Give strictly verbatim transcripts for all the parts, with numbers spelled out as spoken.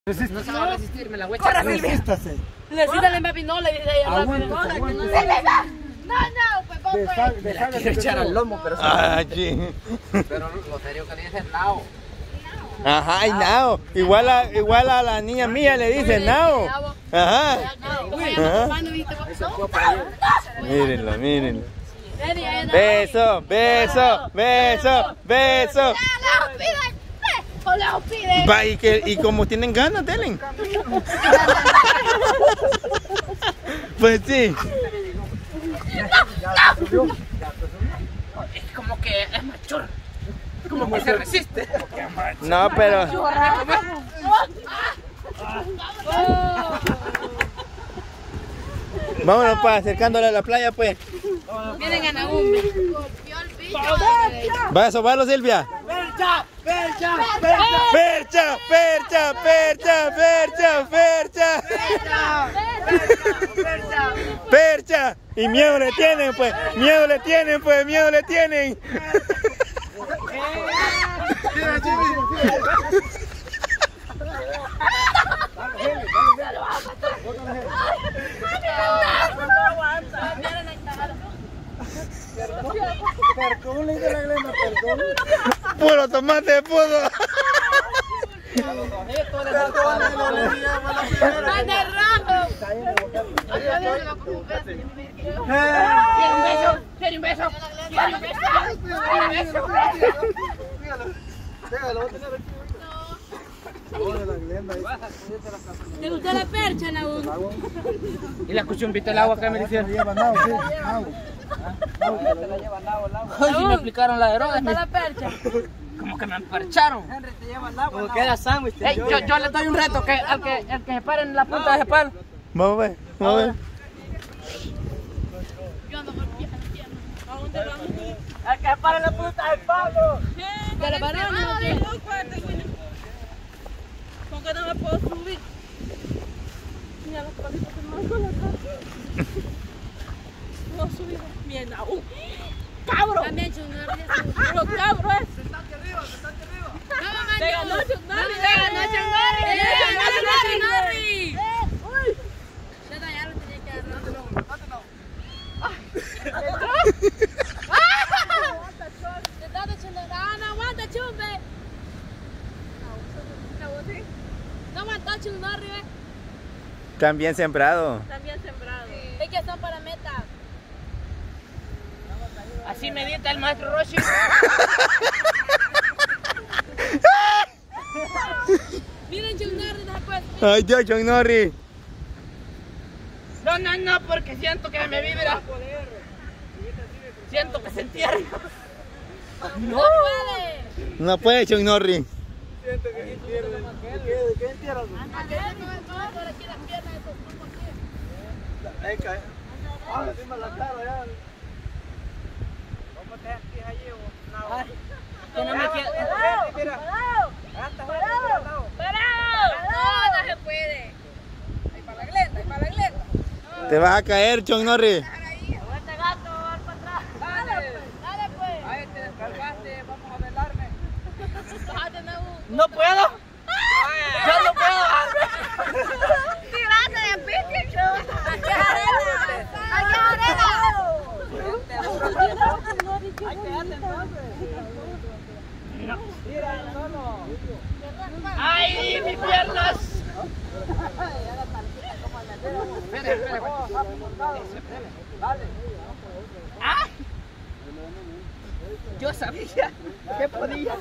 Resiste. No se va a resistir, me la voy a echar. Resístase. Necesita papi, no le dice ella rápido. No, no, pues vos pues. Me la quiero echar al lomo, pero... Ah, sí. Pero lo serio que le dicen nao. Ajá, y nao. Igual a, igual a la niña mía le dicen nao. Ajá. Ajá. Mírenlo, mírenlo. Beso, beso, beso, beso. Va, y, que, y como tienen ganas, denle. Pues sí. Es como que es macho. Como que se resiste. No, pero... Vámonos, pues, acercándole a la playa, pues. Miren a Nahum. ¿Va a sobarlo, Silvia? ¡Percha! ¡Percha! ¡Percha! ¡Percha! ¡Percha! ¡Percha! ¡Percha! ¡Percha! ¡Percha! Y miedo le tienen, pues. Miedo le tienen, pues. Miedo le tienen. Perdón, le dice la Glenda, perdón. Puro tomate de pudo. ¡Está de rojo! ¿Quiere un beso? ¿Quiere un beso? ¿Quiere un beso? ¿Quiere un beso? Déjalo, voy a tener aquí. ¿Te gustó la percha, Nahum? Y la escuché un pito el agua que me dijeron. Ay, si me explicaron la de drogas. ¿Te gustó la percha? Como que me emparcharon. Como queda sándwich. Ey, yo, yo les doy un reto, que al que, el que se pare en la punta de ese palo. Vamos a ver, vamos a ver. Yo ando por pie, ¿a dónde vamos? El que para en la punta del palo. ¿Ya la pararon o qué? ¿Por qué no me puedo subir? Mira los pasitos que me van a la No subir. Bien, Nahum. ¡Cabro! También Chunarri. ¡Los cabros! Sentate arriba, sentate arriba. ¡Te ganó Chunarri! ¡Te ganó Chunarri! ¡Te ganó Chunarri! Ya está, ya lo tenía que agarrar. No aguanta, Chumbe. No aguantó Chunarri, ¿ves? También sembrado. También sembrado. Es que son para meta. Así medita el maestro Roshi. Miren Chunarri después. Ay, Dios, John Norris. No, no, no, porque siento que me vibra. Siento que se entierra. No puede. No puede, John Norris. Siento que se entierra. ¿De qué entierras? Aquel no es todo, por aquí las piernas de estos grupos aquí. Ahí cae. Ah, encima la cara ya. ¿Cómo te sentís allí, vos? Que no me quiero. Mira. ¡Parado! ¡Parado! No, no se puede. Ahí para la glenda, ahí para la glenda. Te vas a caer, John Norris. Este gato va para atrás. Dale, dale pues. Ahí te descargaste, vamos a velarme. Bájate, Nahum. No puedo. Yo no puedo. Tírate de pique. Aquí es arena. Aquí es arena. Hay que darle entonces. Mira, solo. ¡Ay, mis piernas! ¡Ah! Yo sabía que podía.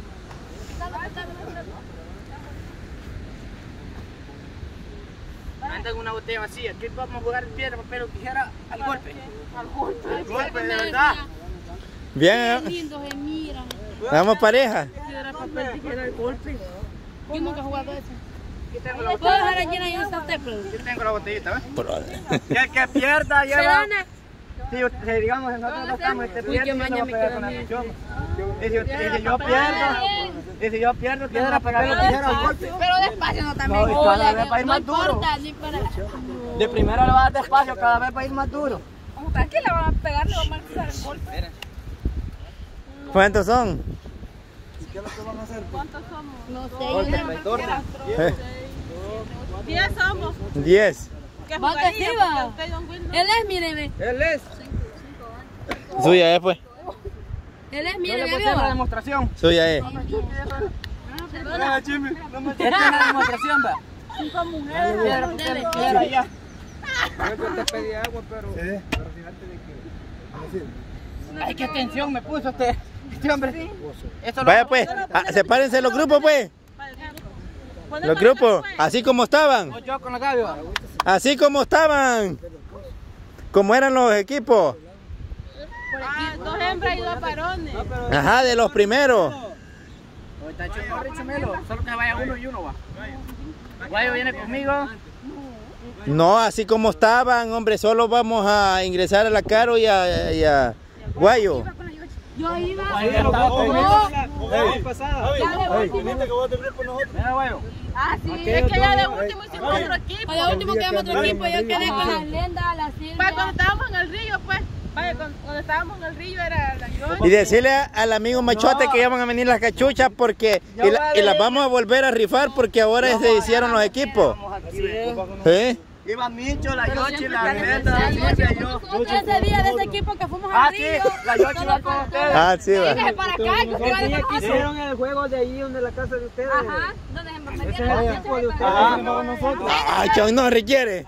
Anda con una botella vacía. ¿Qué vamos a jugar piedra, papel o tijera al golpe? Al golpe. Al golpe, de verdad. Bien. Qué lindo se miran. Vamos pareja. Piedra, papel, tijera, el golpe. Yo nunca he jugado eso. Aquí tengo la ¿Puedo botella. dejar aquí en esta templo? Aquí tengo la botellita, ¿ves? Y el que pierda lleva. Serana. Si, si digamos nosotros no estamos, este Uy, qué pierde, maña no me va a pegar queda con la a mí. presión. Y si, y si yo pierdo, y si yo pierdo, piedra, papel o tijera al golpe. Pero despacio no también. No, y cada vez va a ir No más duro. importa, ni para... De primero le vas a dar despacio, cada vez va a ir más duro. Como que aquí le van a pegar, le van a marcar el golpe. ¿Cuántos son? ¿Qué es lo que van a hacer? ¿Cuántos somos? No sé, Golpe, yo no... traitor. Eh, diez somos. diez. ¿Qué Va que sí, jugaría? va. Porque usted, don Will, no. Él es, míreme. Él es. Suya es, pues. Él es, Yo le míreme, puse la vio. demostración. Suya es. Ah, Jimmy, no me esta es la demostración, va. Cinco mujeres. Piedra, Dele. piedra, piedra, allá. Yo te pedí agua, pero... pero fíjate de que... Ay, qué tensión me puso este, este hombre. Eso lo- Vaya, pues. Ah, sepárense los grupos, pues. Los grupos. Así como estaban. Yo con la Gaby, va. Así como estaban. Como eran los equipos. Ah, dos hembras y dos varones. Ajá, de los primeros. Está hecho por Richo Melo. Solo que vaya uno y uno, va. Guayo viene conmigo. No, así como estaban, hombre. Solo vamos a ingresar a la Caro y a, y a Guayo. Yo iba. Pasada. Mira, Guayo. Ah, sí, es que ya de último hicimos otro equipo. Para el último quedamos otro equipo. Yo quedé con la Glenda, la Pues Silvia. cuando estábamos en el río, pues. Vaya, cuando, cuando estábamos en el río era la yo. Y decirle a- al amigo Machote que ya van a venir las cachuchas porque y, la- y las vamos a volver a rifar porque ahora se hicieron los equipos. ¿Sí? Iba Micho, la Yochi, la Glenda, la Silvia y yo. Ese día de ese equipo que fuimos Ah, al sí, río. la Yochi va con ustedes. Ah, sí, va. Véngase para acá, que usted va de famoso. Hicieron el juego de allí, donde la casa de ustedes. Ajá. ¿Dónde se me Ese es el equipo de ustedes. Ajá. nosotros. Ah, Chon no requiere.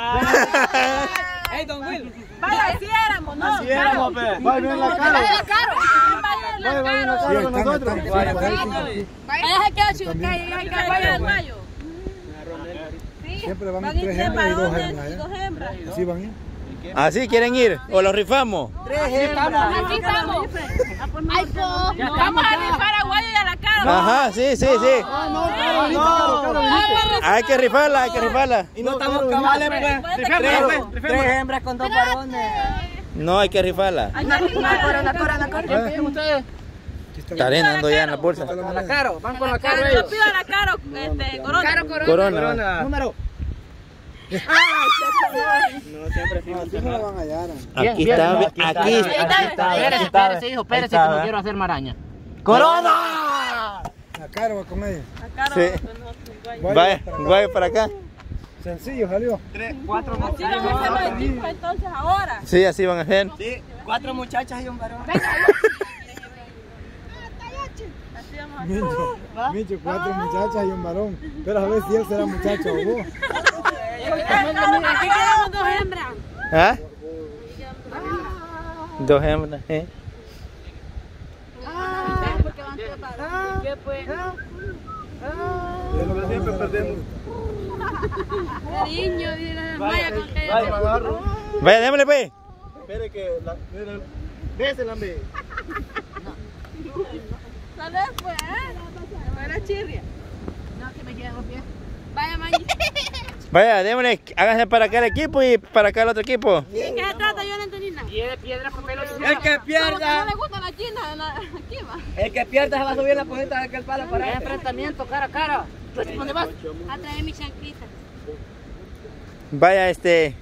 Hey, don Will. Vaya, así éramos, ¿no? Así éramos, pe. Vaya en la cara. Vaya la Caro. Vaya en la Vaya en la cara. cara con nosotros. Vaya se queda chico. Vaya, Guayo. Siempre van Van a ir tres tres hembras y dos varones hembras, y ¿eh? dos hembras. Así van a ir. ¿Así quieren ir? ¿O los rifamos? Tres hembras. Aquí estamos. Ay, po. Vamos a rifar a Guayo y a la cara. Ajá, sí, sí, sí. Hay que rifarla, hay que rifarla. Y no estamos cabales, pues. Tres- Tres hembras con dos varones. No, hay que rifarla. Hay que rifar a la cara. Ustedes. Está arenando ya en la bolsa. A la Caro, van con la Caro Yo ellos. pido a la cara, este, corona. Corona. Número. Así no la van a hallar. Aquí está, aquí Ahí está. está. Espérese, espérese, hijo, espérese que no quiero hacer maraña. ¡Corona! La cara va con ella. La cara Sí. de nosotros, Guayo. Vaya, vaya para acá. Sencillo, salió. Tres, cuatro Así van a hacer los equipos entonces ahora. Sí, así van a hacer. Sí, cuatro muchachas y un varón. Así vamos a hacer. Micho, Micho, cuatro muchachas y un varón. Pero a ver si él será muchacho o vos. Aquí quedamos dos hembras. ¿Ah? Dos hembras, ¿eh? Porque van preparados. ¿Qué pues? Siempre perdemos. Cariño, dile, vaya con que. Vaya, démosle, pues. Espere que la... Bésela, me. Sale después, ¿eh? No era chirria. Vaya, Maggi. Vaya, démosle, háganse para acá el equipo y para acá el otro equipo. ¿De qué se trata? Yo no entendí nada. Piedra, papel o Como tijera. El que que no pierda, le gusta la china, la- aquí va. el que pierda se va a subir la punta de aquel palo para el enfrentamiento cara a cara. ¿Dónde vas? A traer mi chanquita. Vaya, este.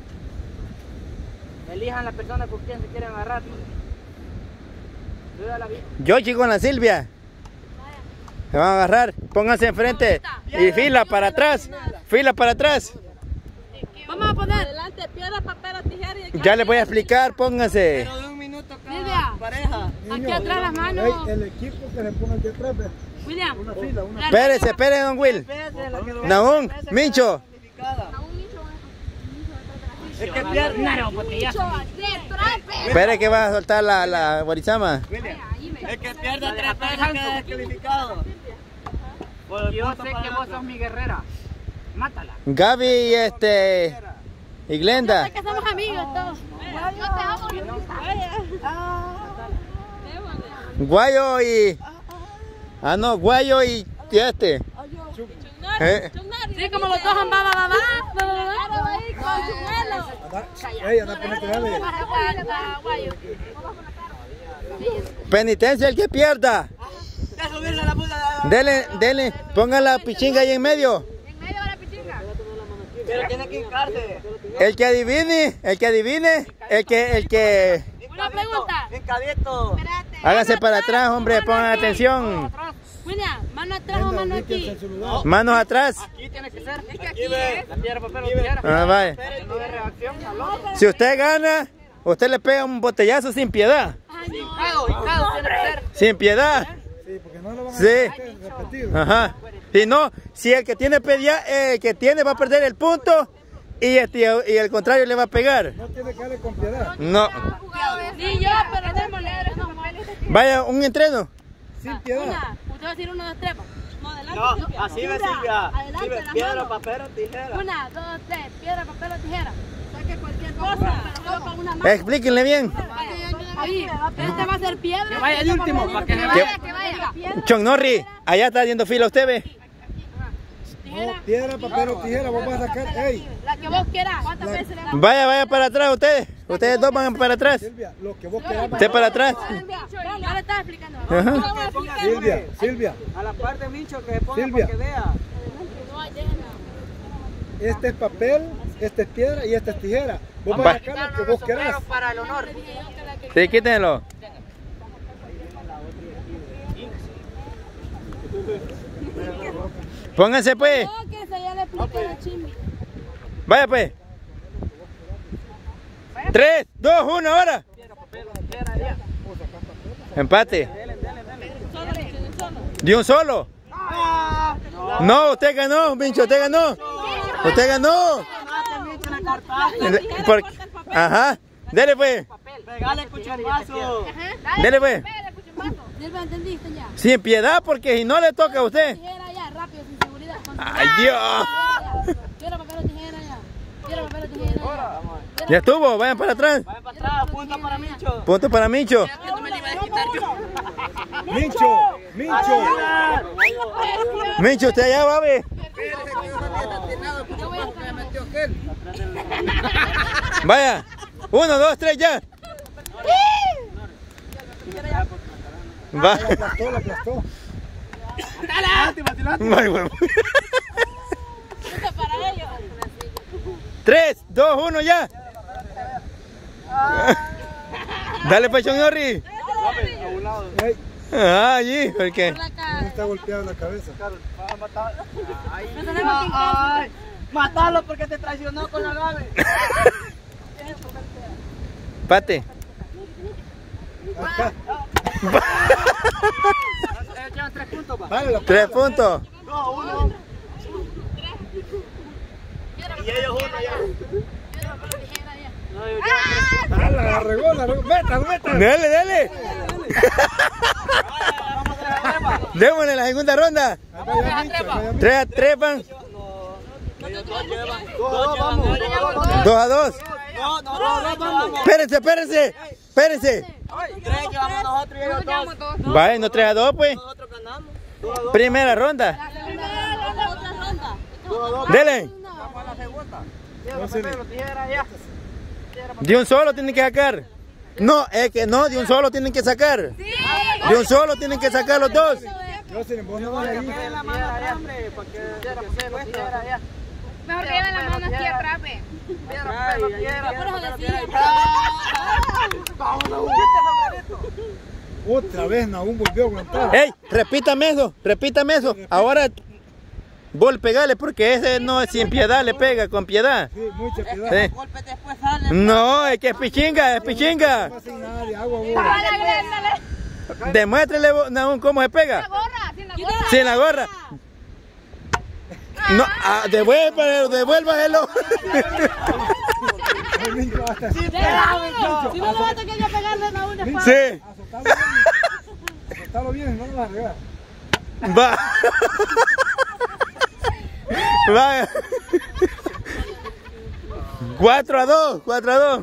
Elijan la persona con quien se quieren agarrar. Cuida la vida. Yoshi con la Silvia. Se van a agarrar. Pónganse enfrente. Y fila para atrás. Fila para atrás. Vamos a poner. Adelante, piedra, papel o tijera. y- Ya les voy a explicar, pónganse. Pero de un minuto Silvia. cada pareja. Aquí atrás las manos. Ey, el equipo que se ponga aquí atrás, ve. William. Una fila, una. Espérese, espere, don Will. Espérese, la que lo- Nahum, Mincho. El que pierda. No, botellazo. Espere que va a soltar la, la guarizama. El que pierda tres parejas queda descalificado. Yo sé que vos sos mi guerrera. Mátala. Gaby y este. Y Glenda. Es que somos amigos todos. Yo te amo. Guayo y. Ah, no, Guayo y y este. Eh. Sí, como los dos han va, va, va, va, va, va, va, ahí con Chunelo. Ey, anda a ponerte, dale. Guayo. Penitencia el que pierda. Ya subirle la puta. Dele, dele. Ponga la pichinga ahí en medio. En medio de la pichinga. Pero tiene que hincarse. El que adivine, el que adivine, el que, el que. Una pregunta. Hincadito. Hágase para atrás, hombre, pongan atención. William, mano atrás o mano aquí. Manos atrás. Aquí tiene que ser. Es que aquí es. La piedra, papel o tijera. Ah, vaya. No de reacción al otro. Si usted gana, usted le pega un botellazo sin piedad. Hincado, hincado tiene que ser. Sin piedad. Sí, porque no lo van a Sí. repetir. Ajá. Si no, si el que tiene pedía, eh, el que tiene va a perder el punto y, este, y el contrario le va a pegar. No tiene que darle con piedad. No. Ni yo, pero démosle. Vaya, un entreno. Sin piedad. Una, usted va a decir uno, dos, tres. No, adelante. No, Silvia. así ve Silvia. Adelante, Silvia, las piedra, manos. papel o tijera. Una, dos, tres. Piedra, papel o tijera. Saque cualquier cosa, pero solo con una mano. Explíquenle bien. Ahí, este va a ser piedra. Que vaya el último, para que se vaya, que vaya. Piedra, Chon Norri, allá está haciendo fila usted, ve. No, piedra, papel o tijera, vos vas a sacar. Ey, la que vos quieras. ¿Cuántas veces le das? Vaya, vaya para atrás ustedes. Ustedes dos van para atrás. Silvia, lo que vos querás. Usted para atrás. Yo le estaba explicando. Ajá. Silvia, Silvia, A la parte de Mincho que se ponga Silvia. para que vea. este es papel, este es piedra y este es tijera. Vos Va. vas a sacar lo que vos querás. Para el honor. Sí, quítenlo. Pónganse pues. No, que se ya le expliqué a Chimbi. Vaya pues. Tres, dos, uno, ahora. Empate. ¿De un solo? No, usted ganó, Mincho, usted ganó. Usted ganó. Por- Ajá. Dele pues. Regale cucharazo. Dele pues. Silvia, ¿entendiste ya? Sin piedad, porque si no le toca a usted. Tijera ya, rápido, sin seguridad. Ay, Dios. Quiero papel o tijera ya. Quiero papel o tijera ya. Ya estuvo, vayan para atrás. Vaya para atrás, punta para Mincho. Punto para Mincho. Mincho, Mincho. Mincho, usted allá va a ver. Vaya. Uno, dos, tres, ya. Va. La aplastó, la aplastó. Ay, huevo. Esto para ellos. Tres, dos, uno, ya. Dale, Pechón Norri. Ey, Ah, allí, porque. no está golpeado en la cabeza. Ay, matalo porque te traicionó con la Gabe. Pate. Acá. Llevan tres puntos, va. Dale la Tres puntos. No, uno. Y ellos uno ya. No, ellos llevan tres puntos. Dale, la regó, la regó. Métalo, métalo. Dale, dale. Vamos a la trepa. Démosle la segunda ronda. Acá ya Mincho, acá ya Mincho. Tres a tres van. Ellos dos llevan. Dos vamos. Dos a dos. No, no, no, no, vamos. Espérense, espérense. Espérense. Tres llevamos nosotros y ellos dos. Vaya, no tres a dos, pues. Nosotros ganamos. Dos a dos. Primera ronda. La otra ronda. Dos a dos. Dele. Vamos a la segunda. Piedra, No, sí. papel o tijera ya. De un solo tienen que sacar. No, es que no, de un solo tienen que sacar. De un solo tienen que sacar los dos. Yo sin vos no vas a ir. Peguen la mano atrás, hombre, para que piedra, papel o tijera ya. Mejor que lleven las manos aquí atrás, ve. Piedra, papel o tijera. Por eso decía. Otra vez Nahum volvió a aguantar. Ey, repítame eso, repítame eso. Ahora, vos pegale porque ese no es sin piedad, le pega con piedad. Sí, mucha piedad. Sí. Golpe después sale. No, es que es pichinga, es pichinga. No sin nada de agua, vos. Demuéstrele, vos, Nahum, cómo se pega. Gorra, sin la gorra. Sin la gorra. No, ah, devuélvalo, devuélvalo. El Mincho hasta así. Si no le va a tocar ya pegarle a una espada. Sí, Azotalo bien, no lo vas a regar. va. Va. Cuatro a dos, cuatro a dos.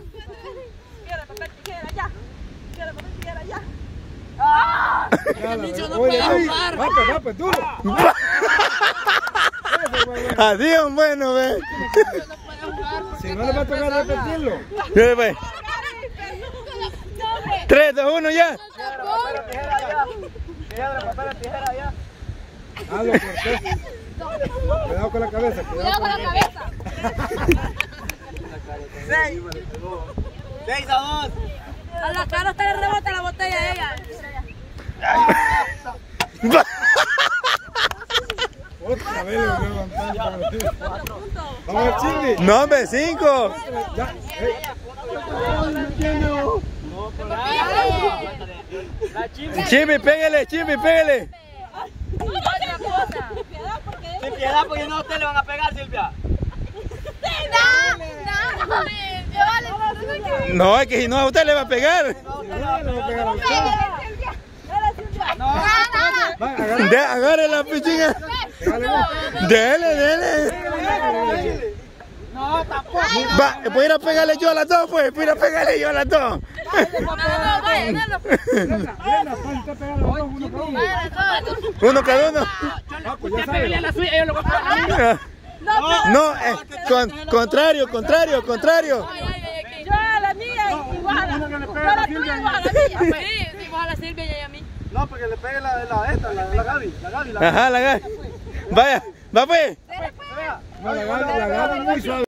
Oye, oye, va pues, va pues, duro. Adiós, bueno, ve. Si no le va a tocar repetirlo. Dale, pues. Tres, dos, uno, ya. Piedra, papel o tijera ya. Hazlo, Cortés. Cuidado con la cabeza, cuidado con la cabeza. Seis. Seis a dos. A la cara usted le rebota la botella a ella. Va. Otra vez le voy a levantar. Cuatro puntos. Vamos a ver, Chimbi. No, hombre, cinco. Ya. eh. Chimbi, pégale, Chimbi, pégale. Otra cosa. Piedad, porque Sin piedad, porque no a usted le van a pegar, Silvia. No, no, Silvia, vale. No, es que si no a usted le va a pegar. No, usted le va a pegar. Va, agarra. De, agarre la pichina. Pégale vos. Dele, dele. No, tampoco. Va, voy a ir a pegarle yo a las dos, pues. Voy a ir a pegarle yo a las dos. No, no, no, vaya, dale. Venga, venga, pues, usted pega los dos, uno por uno. Vaya, todos. Uno cada uno. Ah, pues ya Usted pégale a sabe. la suya, yo lo voy a pegar. No, eh, con, contrario, contrario, contrario. Ay, ay, ay, ay. yo a la mía igual. Uno que le Yo pega a a la Silvia. tuya igual a la mía. Sí, sí, vos a la Silvia y a mí. No, porque le pegue la, la esta, la, la Gaby. La Gaby, la Ajá, la Gaby. Vaya, va pues. No, la Gaby, la Gaby muy suave.